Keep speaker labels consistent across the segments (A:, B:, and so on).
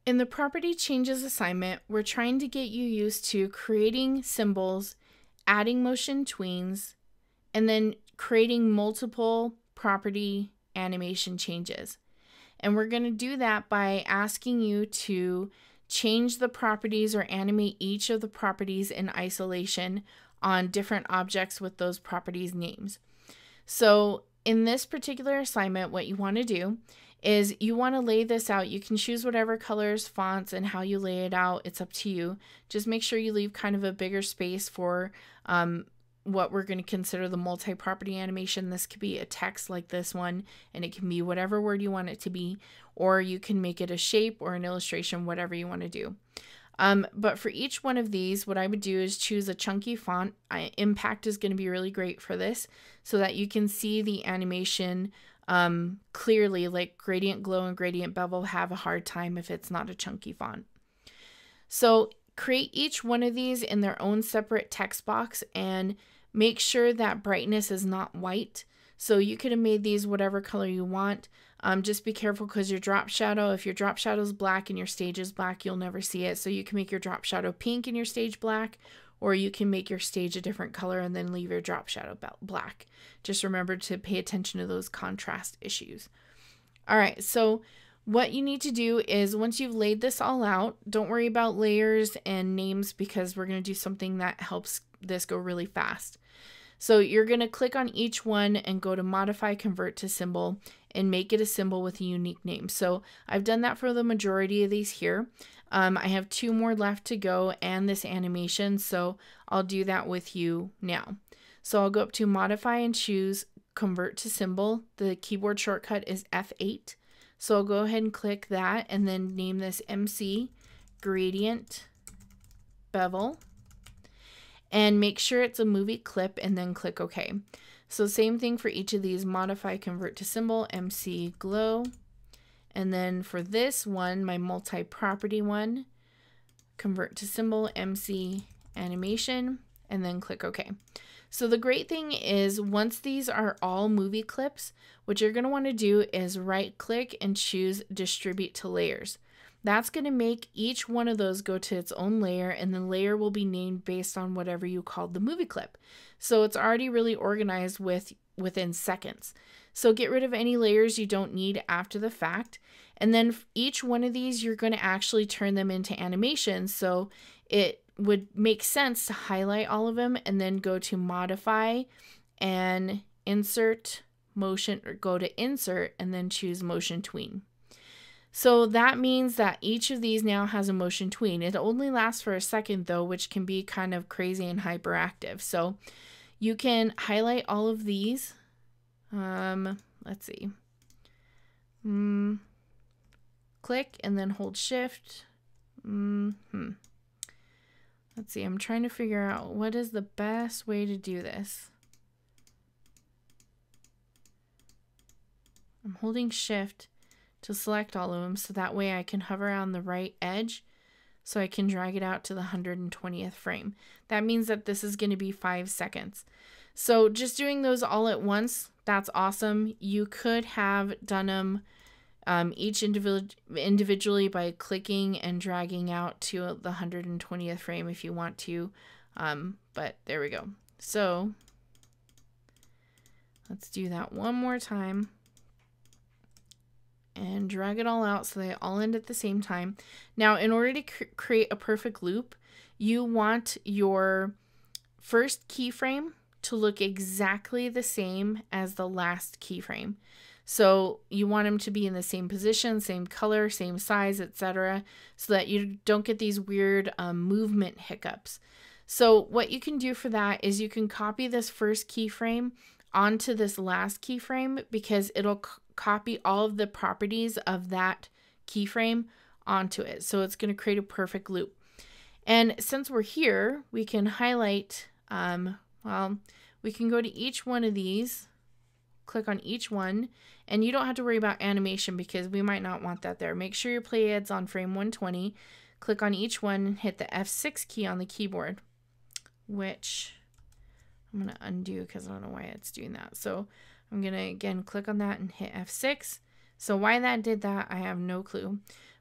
A: In the property changes assignment, we're trying to get you used to creating symbols, adding motion tweens, and then creating multiple property animation changes. And we're going to do that by asking you to change the properties or animate each of the properties in isolation on different objects with those properties names. So in this particular assignment, what you want to do is you want to lay this out. You can choose whatever colors, fonts, and how you lay it out. It's up to you. Just make sure you leave kind of a bigger space for what we're going to consider the multi-property animation. This could be a text like this one, and it can be whatever word you want it to be, or you can make it a shape or an illustration, whatever you want to do. But for each one of these, what I would do is choose a chunky font. Impact is going to be really great for this so that you can see the animation clearly. Like Gradient Glow and Gradient Bevel have a hard time if it's not a chunky font. So create each one of these in their own separate text box and make sure that brightness is not white. So you could have made these whatever color you want. Just be careful because your drop shadow, if your drop shadow is black and your stage is black, you'll never see it. So you can make your drop shadow pink and your stage black, or you can make your stage a different color and then leave your drop shadow black. Just remember to pay attention to those contrast issues. All right, so what you need to do is once you've laid this all out, don't worry about layers and names because we're going to do something that helps this go really fast. So you're going to click on each one and go to Modify, Convert to Symbol, and make it a symbol with a unique name. So I've done that for the majority of these here. I have 2 more left to go and this animation, so I'll do that with you now. So I'll go up to Modify and choose Convert to Symbol. The keyboard shortcut is F8. So I'll go ahead and click that and then name this MC Gradient Bevel. And make sure it's a movie clip and then click OK. So same thing for each of these, Modify, Convert to Symbol, MC Glow. And then for this one, my multi-property one, Convert to Symbol, MC Animation, and then click OK. So the great thing is once these are all movie clips, what you're going to want to do is right click and choose Distribute to Layers. That's going to make each one of those go to its own layer, and the layer will be named based on whatever you called the movie clip. So it's already really organized within seconds. So get rid of any layers you don't need after the fact. And then each one of these, you're going to actually turn them into animations. So it would make sense to highlight all of them and then go to Modify and Insert Motion, or go to Insert and then choose Motion Tween. So that means that each of these now has a motion tween. It only lasts for a second though, which can be kind of crazy and hyperactive. So you can highlight all of these. Let's see. Click and then hold Shift. Let's see, I'm trying to figure out what is the best way to do this. I'm holding Shift to select all of them so that way I can hover on the right edge so I can drag it out to the 120th frame. That means that this is going to be 5 seconds. So just doing those all at once, that's awesome. You could have done them each individually by clicking and dragging out to the 120th frame if you want to, but there we go. So let's do that one more time. And drag it all out so they all end at the same time. Now, in order to create a perfect loop, you want your first keyframe to look exactly the same as the last keyframe. So you want them to be in the same position, same color, same size, etc., so that you don't get these weird movement hiccups. So what you can do for that is you can copy this first keyframe onto this last keyframe because it'll copy all of the properties of that keyframe onto it. So it's going to create a perfect loop. And since we're here, we can highlight, well, we can go to each one of these, click on each one, and you don't have to worry about animation because we might not want that there. Make sure your playhead's on frame 120, click on each one and hit the F6 key on the keyboard, which I'm going to undo because I don't know why it's doing that. So I'm going to again click on that and hit F6. So why that did that, I have no clue.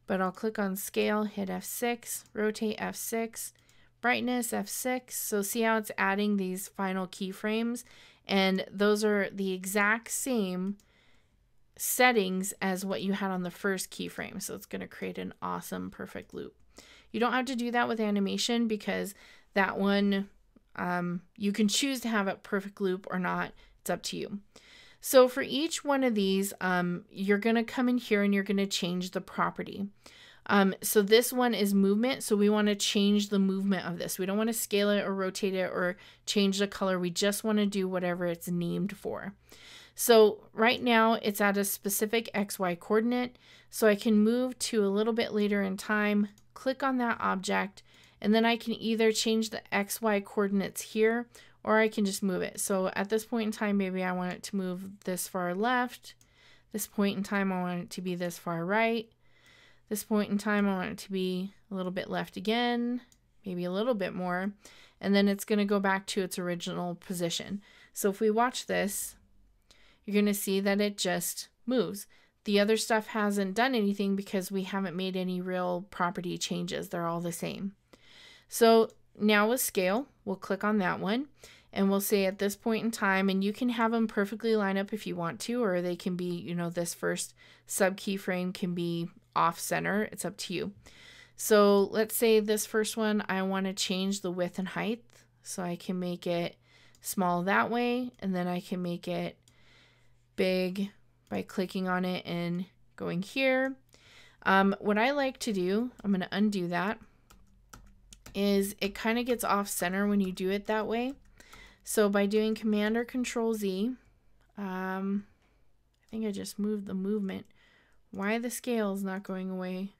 A: but I'll click on scale, hit F6, rotate F6, brightness F6. So see how it's adding these final keyframes, and those are the exact same settings as what you had on the first keyframe. So it's going to create an awesome perfect loop. You don't have to do that with animation because that one, you can choose to have it perfect loop or not. It's up to you. So for each one of these, you're going to come in here and you're going to change the property. So this one is movement. So we want to change the movement of this. We don't want to scale it or rotate it or change the color. We just want to do whatever it's named for. So right now it's at a specific XY coordinate. So I can move to a little bit later in time, click on that object, and then I can either change the XY coordinates here, or I can just move it. So at this point in time, maybe I want it to move this far left. This point in time, I want it to be this far right. This point in time, I want it to be a little bit left again, maybe a little bit more, and then it's going to go back to its original position. So if we watch this, you're going to see that it just moves. The other stuff hasn't done anything because we haven't made any real property changes. They're all the same. So now with scale, we'll click on that one and we'll say at this point in time, and you can have them perfectly line up if you want to, or they can be, you know, this first sub keyframe can be off center. It's up to you. So let's say this first one, I want to change the width and height. So I can make it small that way, and then I can make it big by clicking on it and going here. What I like to do, I'm going to undo that, is it kind of gets off center when you do it that way. So by doing Command or Control Z, I think I just moved the movement. Why the scale is not going away?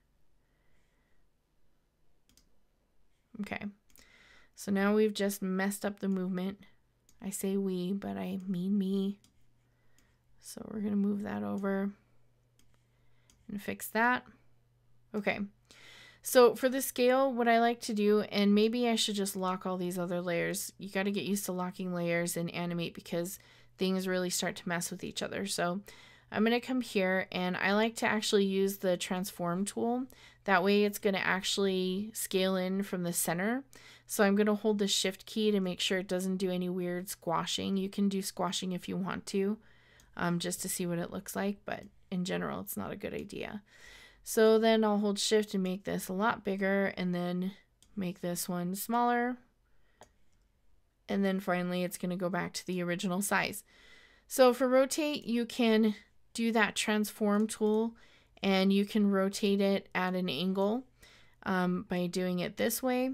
A: Okay, so now we've just messed up the movement. I say we, but I mean me. So we're going to move that over and fix that. Okay. So for the scale, what I like to do, and maybe I should just lock all these other layers. You got to get used to locking layers in Animate because things really start to mess with each other. So I'm going to come here, and I like to actually use the transform tool. That way it's going to actually scale in from the center. So I'm going to hold the shift key to make sure it doesn't do any weird squashing. You can do squashing if you want to, just to see what it looks like, but in general, it's not a good idea. So then I'll hold shift and make this a lot bigger, and then make this one smaller. And then finally, it's going to go back to the original size. So for rotate, you can do that transform tool, and you can rotate it at an angle by doing it this way.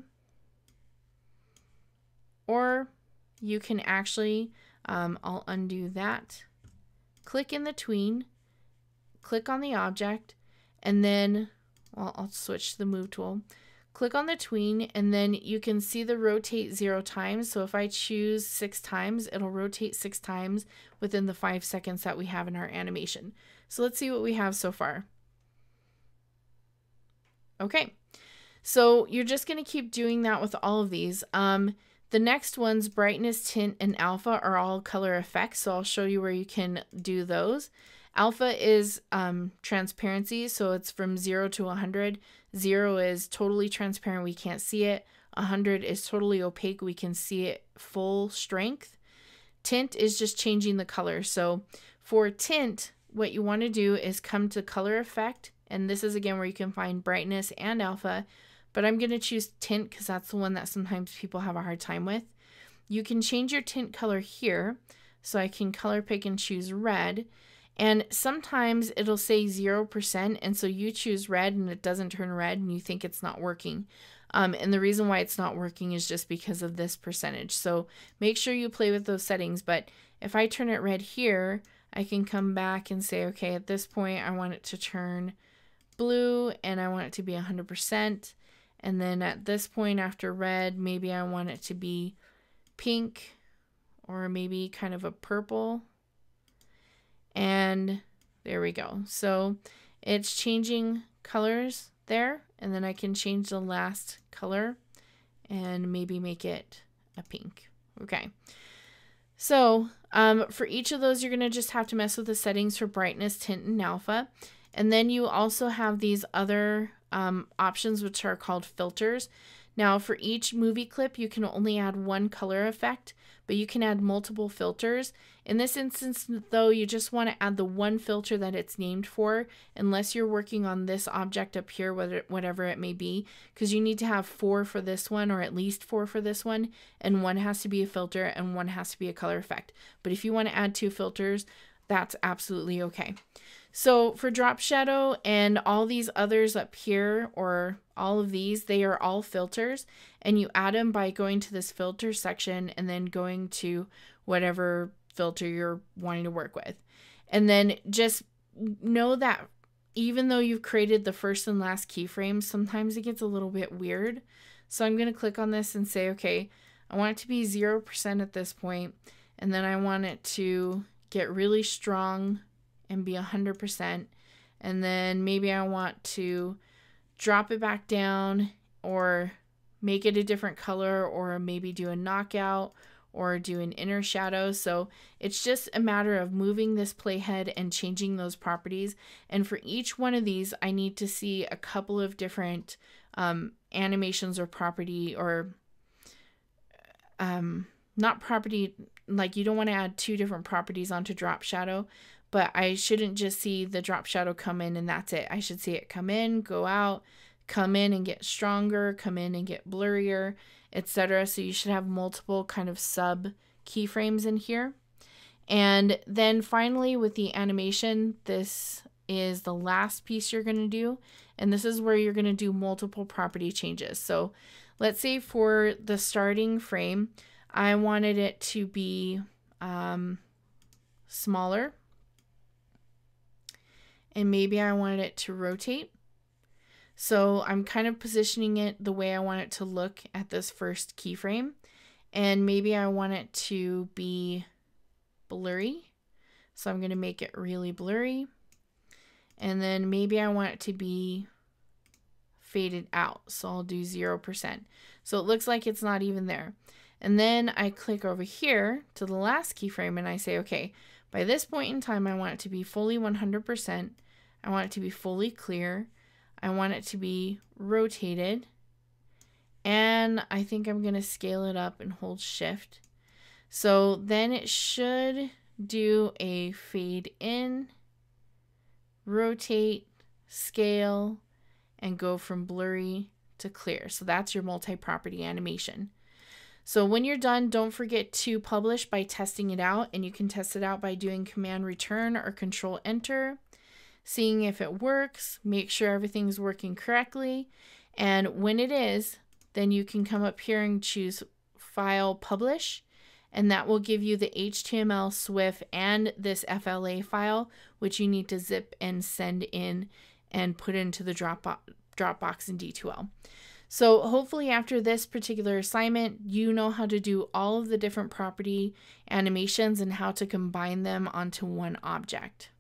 A: Or you can actually, I'll undo that, click in the tween, click on the object, and then, well, I'll switch to the move tool. Click on the tween, and then you can see the rotate 0 times. So if I choose 6 times, it'll rotate 6 times within the 5 seconds that we have in our animation. So let's see what we have so far. Okay, so you're just going to keep doing that with all of these. The next ones, brightness, tint, and alpha, are all color effects. So I'll show you where you can do those. Alpha is transparency, so it's from 0 to 100. 0 is totally transparent, we can't see it. 100 is totally opaque, we can see it full strength. Tint is just changing the color. So for tint, what you want to do is come to color effect, and this is again where you can find brightness and alpha, but I'm going to choose tint because that's the one that sometimes people have a hard time with. You can change your tint color here, so I can color pick and choose red. And sometimes it'll say 0%, and so you choose red and it doesn't turn red and you think it's not working. And the reason why it's not working is just because of this percentage. So make sure you play with those settings. But if I turn it red here, I can come back and say, okay, at this point I want it to turn blue and I want it to be 100%. And then at this point after red, maybe I want it to be pink or maybe kind of a purple. And there we go. So it's changing colors there, and then I can change the last color and maybe make it a pink. Okay. So for each of those, you're going to just have to mess with the settings for brightness, tint, and alpha. And then you also have these other options, which are called filters. Now, for each movie clip, you can only add one color effect, but you can add multiple filters. In this instance, though, you just want to add the one filter that it's named for, unless you're working on this object up here, whatever it may be, because you need to have 4 for this one, or at least 4 for this one, and one has to be a filter and one has to be a color effect. But if you want to add 2 filters, that's absolutely okay. So for drop shadow and all these others up here, or all of these, they are all filters, and you add them by going to this filter section and then going to whatever filter you're wanting to work with. And then just know that even though you've created the first and last keyframes, sometimes it gets a little bit weird. So I'm going to click on this and say, okay, I want it to be 0% at this point, and then I want it to get really strong and be 100%, and then maybe I want to drop it back down or make it a different color, or maybe do a knockout or do an inner shadow. So it's just a matter of moving this playhead and changing those properties. And for each one of these, I need to see a couple of different animations or property, or not property, like you don't want to add 2 different properties onto drop shadow, but I shouldn't just see the drop shadow come in and that's it. I should see it come in, go out, come in and get stronger, come in and get blurrier, etc. So you should have multiple kind of sub keyframes in here. And then finally with the animation, this is the last piece you're going to do, and this is where you're going to do multiple property changes. So let's say for the starting frame, I wanted it to be smaller, and maybe I wanted it to rotate. So I'm kind of positioning it the way I want it to look at this first keyframe, and maybe I want it to be blurry. So I'm going to make it really blurry, and then maybe I want it to be faded out. So I'll do 0%. So it looks like it's not even there. And then I click over here to the last keyframe and I say, okay, by this point in time, I want it to be fully 100%. I want it to be fully clear. I want it to be rotated. And I think I'm going to scale it up and hold shift. So then it should do a fade in, rotate, scale, and go from blurry to clear. So that's your multi-property animation. So when you're done, don't forget to publish by testing it out, and you can test it out by doing Command Return or Control Enter, seeing if it works, make sure everything's working correctly, and when it is, then you can come up here and choose File, Publish, and that will give you the HTML, SWF, and this FLA file, which you need to zip and send in and put into the Dropbox in D2L. So hopefully after this particular assignment, you know how to do all of the different property animations and how to combine them onto one object.